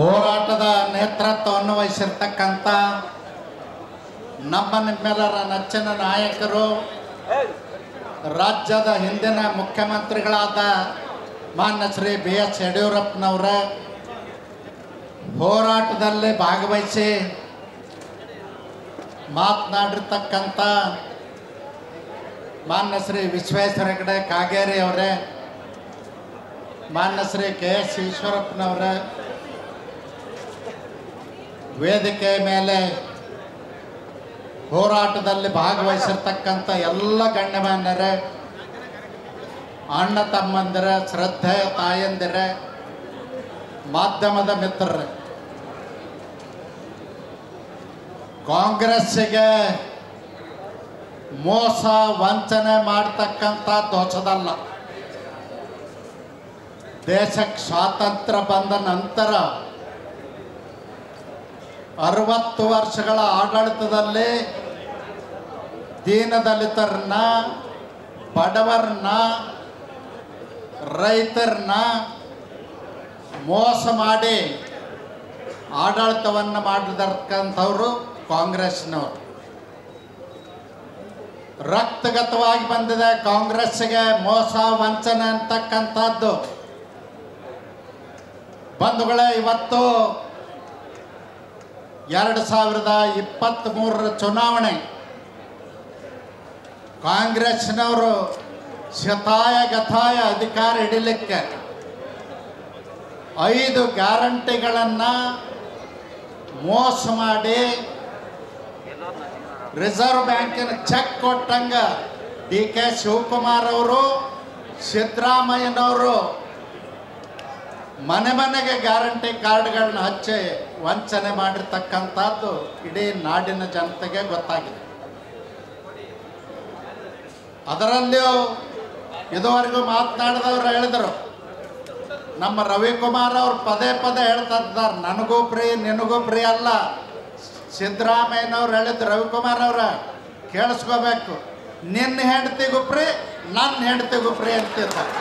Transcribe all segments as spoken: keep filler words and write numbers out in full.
ಹೋರಾಟದ ನೇತೃತ್ವವನ್ನು ವಹಿಸಿರ್ತಕ್ಕಂಥ ನಮ್ಮ ನಿಮ್ಮೆಲ್ಲರ ನೆಚ್ಚಿನ ನಾಯಕರು, ರಾಜ್ಯದ ಹಿಂದಿನ ಮುಖ್ಯಮಂತ್ರಿಗಳಾದ ಮಾನ್ಯ ಶ್ರೀ ಬಿ ಎಸ್ ಯಡಿಯೂರಪ್ಪನವರ ಹೋರಾಟದಲ್ಲಿ ಭಾಗವಹಿಸಿ ಮಾತನಾಡಿರ್ತಕ್ಕಂಥ ಮಾನ್ಯ ಶ್ರೀ ವಿಶ್ವೇಶ್ವರ ಹೆಗಡೆ ಕಾಗೇರಿ ಅವರೇ, ಮಾನ್ಯ ಶ್ರೀ ಕೆ ಎಸ್ ಈಶ್ವರಪ್ಪನವರ ವೇದಿಕೆ ಮೇಲೆ ಹೋರಾಟದಲ್ಲಿ ಭಾಗವಹಿಸಿರ್ತಕ್ಕಂಥ ಎಲ್ಲ ಗಣ್ಯಮಾನ್ಯರೇ, ಅಣ್ಣ ತಮ್ಮಂದಿರ, ಶ್ರದ್ಧೆಯ ತಾಯಂದಿರೇ, ಮಾಧ್ಯಮದ ಮಿತ್ರರೇ, ಕಾಂಗ್ರೆಸ್ಸಿಗೆ ಮೋಸ ವಂಚನೆ ಮಾಡ್ತಕ್ಕಂಥದ್ದು ಹೊಸದಲ್ಲ. ದೇಶಕ್ಕೆ ಸ್ವಾತಂತ್ರ್ಯ ಬಂದ ನಂತರ ಅರವತ್ತು ವರ್ಷಗಳ ಆಡಳಿತದಲ್ಲಿ ದೀನದಲಿತರನ್ನ, ಬಡವರನ್ನ, ರೈತರನ್ನ ಮೋಸ ಮಾಡಿ ಆಡಳಿತವನ್ನು ಮಾಡಿರ್ತಕ್ಕಂಥವ್ರು ಕಾಂಗ್ರೆಸ್ನವರು. ರಕ್ತಗತವಾಗಿ ಬಂದಿದೆ ಕಾಂಗ್ರೆಸ್ಸಿಗೆ ಮೋಸ ವಂಚನೆ ಅಂತಕ್ಕಂಥದ್ದು. ಬಂಧುಗಳೇ, ಇವತ್ತು ಎರಡು ಸಾವಿರದ ಇಪ್ಪತ್ತ್ ಮೂರರ ಚುನಾವಣೆ ಕಾಂಗ್ರೆಸ್ನವರು ಶತಾಯ ಗತಾಯ ಅಧಿಕಾರ ಹಿಡಿಲಿಕ್ಕೆ ಐದು ಗ್ಯಾರಂಟಿಗಳನ್ನು ಮೋಸ ಮಾಡಿ ರಿಸರ್ವ್ ಬ್ಯಾಂಕಿನ ಚೆಕ್ ಕೊಟ್ಟಂಗ ಡಿ ಕೆ ಶಿವಕುಮಾರ್ ಅವರು, ಸಿದ್ದರಾಮಯ್ಯನವರು ಮನೆ ಮನೆಗೆ ಗ್ಯಾರಂಟಿ ಕಾರ್ಡ್ಗಳನ್ನ ಹಚ್ಚಿ ವಂಚನೆ ಮಾಡಿರ್ತಕ್ಕಂಥದ್ದು ಇಡೀ ನಾಡಿನ ಜನತೆಗೆ ಗೊತ್ತಾಗಿದೆ. ಅದರಲ್ಲಿಯೂ ಇದುವರೆಗೂ ಮಾತನಾಡಿದವರು ಹೇಳಿದರು, ನಮ್ಮ ರವಿಕುಮಾರ್ ಅವರು ಪದೇ ಪದೇ ಹೇಳ್ತಾ ಇದ್ದಾರೆ, ನನಗೂ ಫ್ರೀ ನಿನಗೂ ಫ್ರೀ ಅಲ್ಲ. ಸಿದ್ದರಾಮಯ್ಯನವ್ರು ಹೇಳಿದ್ರು, ರವಿಕುಮಾರ್ ಅವರ ಕೇಳಿಸ್ಕೋಬೇಕು, ನಿನ್ನ ಹೆಂಡತಿಗೂ ಫ್ರೀ, ನನ್ನ ಹೆಂಡತಿಗೂ ಫ್ರೀ ಅಂತಿದ್ದಾರೆ.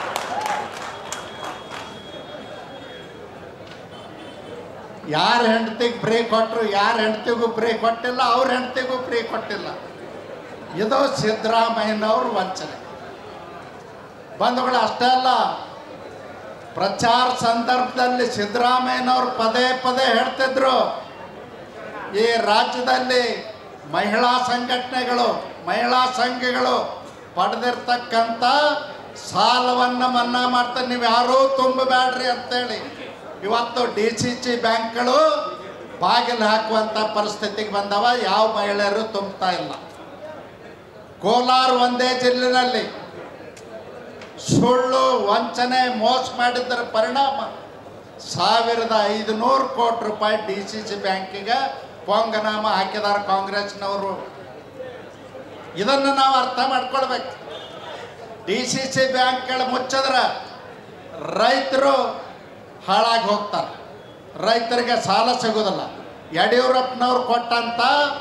ಯಾರ ಹೆಂಡತಿಗೆ ಫ್ರೀ ಕೊಟ್ಟರು, ಯಾರ ಹೆಂಡತಿಗೂ ಫ್ರೀ ಕೊಟ್ಟಿಲ್ಲ, ಅವ್ರ ಹೆಂಡತಿಗೂ ಫ್ರೀ ಕೊಟ್ಟಿಲ್ಲ. ಇದು ಸಿದ್ದರಾಮಯ್ಯನವ್ರ ವಂಚನೆ. ಬಂಧುಗಳು, ಅಷ್ಟೇ ಅಲ್ಲ, ಪ್ರಚಾರ ಸಂದರ್ಭದಲ್ಲಿ ಸಿದ್ದರಾಮಯ್ಯನವ್ರು ಪದೇ ಪದೇ ಹೇಳ್ತಿದ್ರು, ಈ ರಾಜ್ಯದಲ್ಲಿ ಮಹಿಳಾ ಸಂಘಟನೆಗಳು, ಮಹಿಳಾ ಸಂಘಗಳು ಪಡೆದಿರ್ತಕ್ಕಂಥ ಸಾಲವನ್ನು ಮನ್ನಾ ಮಾಡ್ತಾರೆ, ನೀವು ಯಾರೂ ತುಂಬಬೇಡ್ರಿ ಅಂತೇಳಿ. ಇವತ್ತು ಡಿ ಸಿ ಸಿ ಬ್ಯಾಂಕ್ಗಳು ಬಾಗಿಲು ಹಾಕುವಂಥ ಪರಿಸ್ಥಿತಿಗೆ ಬಂದವ, ಯಾವ ಮಹಿಳೆಯರು ತುಂಬ್ತಾ ಇಲ್ಲ. ಕೋಲಾರ ಒಂದೇ ಜಿಲ್ಲೆಯಲ್ಲಿ ಸುಳ್ಳು ವಂಚನೆ ಮೋಸ ಮಾಡಿದ್ದರ ಪರಿಣಾಮ ಸಾವಿರದ ಐದುನೂರು ಕೋಟಿ ರೂಪಾಯಿ ಡಿ ಸಿ ಸಿ ಬ್ಯಾಂಕಿಗೆ ಪೊಂಗನಾಮ ಹಾಕಿದ್ದಾರೆ ಕಾಂಗ್ರೆಸ್ನವರು. ಇದನ್ನು ನಾವು ಅರ್ಥ ಮಾಡ್ಕೊಳ್ಬೇಕು. ಡಿ ಸಿ ಸಿ ಬ್ಯಾಂಕ್ಗಳು ಮುಚ್ಚಿದ್ರೆ ರೈತರು ಹಾಳಾಗಿ ಹೋಗ್ತಾರೆ, ರೈತರಿಗೆ ಸಾಲ ಸಿಗೋದಿಲ್ಲ. ಯಡಿಯೂರಪ್ಪನವ್ರು ಕೊಟ್ಟಂಥ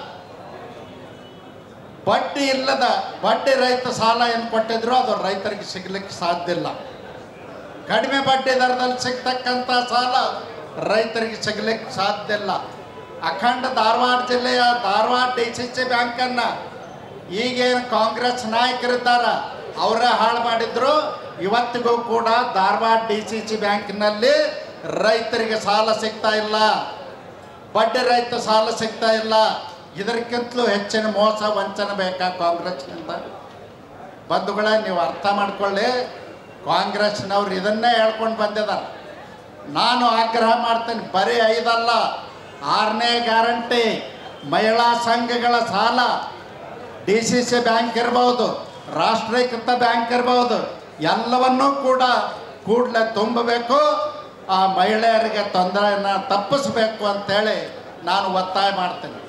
ಬಡ್ಡಿ ಇಲ್ಲದ ಬಡ್ಡಿ ರೈತ ಸಾಲ ಏನು ಕೊಟ್ಟಿದ್ರು ಅದು ರೈತರಿಗೆ ಸಿಗ್ಲಿಕ್ಕೆ ಸಾಧ್ಯ ಇಲ್ಲ. ಕಡಿಮೆ ಬಡ್ಡಿ ದರದಲ್ಲಿ ಸಿಗ್ತಕ್ಕಂಥ ಸಾಲ ರೈತರಿಗೆ ಸಿಗ್ಲಿಕ್ಕೆ ಸಾಧ್ಯ ಇಲ್ಲ. ಅಖಂಡ ಧಾರವಾಡ ಜಿಲ್ಲೆಯ ಧಾರವಾಡ ಡಿ ಸಿ ಸಿ ಬ್ಯಾಂಕನ್ನು ಈಗೇನು ಕಾಂಗ್ರೆಸ್ ನಾಯಕರಿದ್ದಾರೆ ಅವರೇ ಹಾಳು ಮಾಡಿದ್ರು. ಇವತ್ತಿಗೂ ಕೂಡ ಧಾರವಾಡ ಡಿ ಸಿ ಸಿ ಬ್ಯಾಂಕಿನಲ್ಲಿ ರೈತರಿಗೆ ಸಾಲ ಸಿಗ್ತಾ ಇಲ್ಲ, ಬಡ್ಡಿ ರೈತ ಸಾಲ ಸಿಗ್ತಾ ಇಲ್ಲ. ಇದಕ್ಕಿಂತಲೂ ಹೆಚ್ಚಿನ ಮೋಸ ವಂಚನೆ ಬೇಕಾ ಕಾಂಗ್ರೆಸ್ನಿಂದ? ಬಂಧುಗಳೇ, ನೀವು ಅರ್ಥ ಮಾಡ್ಕೊಳ್ಳಿ, ಕಾಂಗ್ರೆಸ್ನವ್ರು ಇದನ್ನೇ ಹೇಳ್ಕೊಂಡು ಬಂದಿದ್ದಾರೆ. ನಾನು ಆಗ್ರಹ ಮಾಡ್ತೇನೆ, ಬರೀ ಐದಲ್ಲ, ಆರನೇ ಗ್ಯಾರಂಟಿ ಮಹಿಳಾ ಸಂಘಗಳ ಸಾಲ ಡಿ ಸಿ ಸಿ ಬ್ಯಾಂಕ್ ಇರ್ಬೋದು, ರಾಷ್ಟ್ರೀಕೃತ ಬ್ಯಾಂಕ್ ಇರ್ಬೋದು, ಎಲ್ಲವನ್ನೂ ಕೂಡ ಕೂಡಲೇ ತುಂಬಬೇಕು. ಆ ಮಹಿಳೆಯರಿಗೆ ತೊಂದರೆಯನ್ನು ತಪ್ಪಿಸಬೇಕು ಅಂತೇಳಿ ನಾನು ಒತ್ತಾಯ ಮಾಡ್ತೇನೆ.